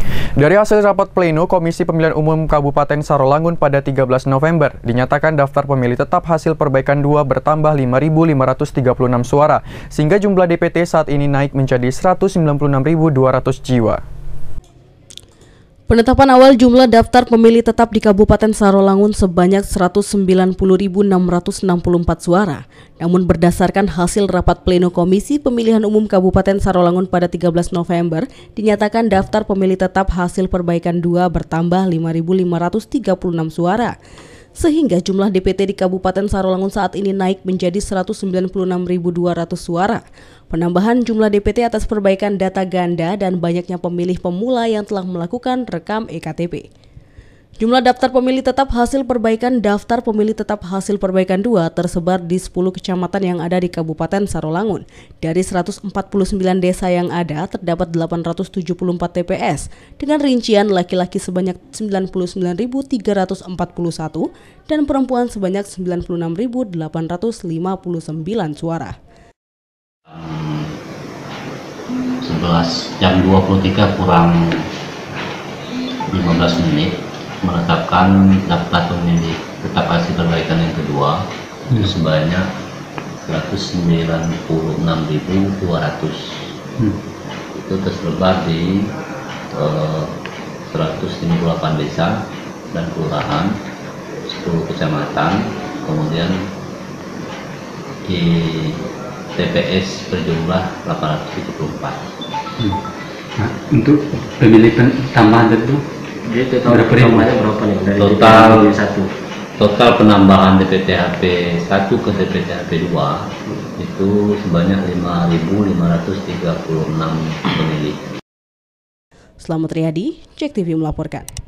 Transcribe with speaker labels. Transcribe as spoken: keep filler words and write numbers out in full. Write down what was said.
Speaker 1: Dari hasil rapat pleno Komisi Pemilihan Umum Kabupaten Sarolangun pada tiga belas November, dinyatakan daftar pemilih tetap hasil perbaikan dua bertambah lima ribu lima ratus tiga puluh enam suara, sehingga jumlah D P T saat ini naik menjadi seratus sembilan puluh enam ribu dua ratus jiwa.
Speaker 2: Penetapan awal jumlah daftar pemilih tetap di Kabupaten Sarolangun sebanyak seratus sembilan puluh ribu enam ratus enam puluh empat suara. Namun berdasarkan hasil rapat pleno Komisi Pemilihan Umum Kabupaten Sarolangun pada tiga belas November, dinyatakan daftar pemilih tetap hasil perbaikan dua bertambah lima ribu lima ratus tiga puluh enam suara. Sehingga jumlah D P T di Kabupaten Sarolangun saat ini naik menjadi seratus sembilan puluh enam ribu dua ratus suara. Penambahan jumlah D P T atas perbaikan data ganda dan banyaknya pemilih pemula yang telah melakukan rekam E K T P. Jumlah daftar pemilih tetap hasil perbaikan daftar pemilih tetap hasil perbaikan dua tersebar di sepuluh kecamatan yang ada di Kabupaten Sarolangun. Dari seratus empat puluh sembilan desa yang ada, terdapat delapan ratus tujuh puluh empat T P S dengan rincian laki-laki sebanyak sembilan puluh sembilan ribu tiga ratus empat puluh satu dan perempuan sebanyak sembilan puluh enam ribu delapan ratus lima puluh sembilan suara.
Speaker 3: sebelas jam dua puluh tiga kurang lima belas menit menetapkan daftar pemilih tetap hasil perbaikan yang kedua hmm. itu sebanyak seratus sembilan puluh enam ribu dua ratus hmm. itu tersebar di uh, seratus lima puluh delapan desa dan kelurahan, sepuluh kecamatan, kemudian di T P S berjumlah delapan ratus tujuh puluh empat.
Speaker 4: Hmm. Nah, untuk pemilih tambahan itu
Speaker 3: Jadi total penambahannya berapa nih? Dari total satu. Total penambahan D P T H P satu ke D P T H P dua itu sebanyak lima ribu lima ratus tiga puluh enam pemilih.
Speaker 2: Selamat Riyadi, Cek T V melaporkan.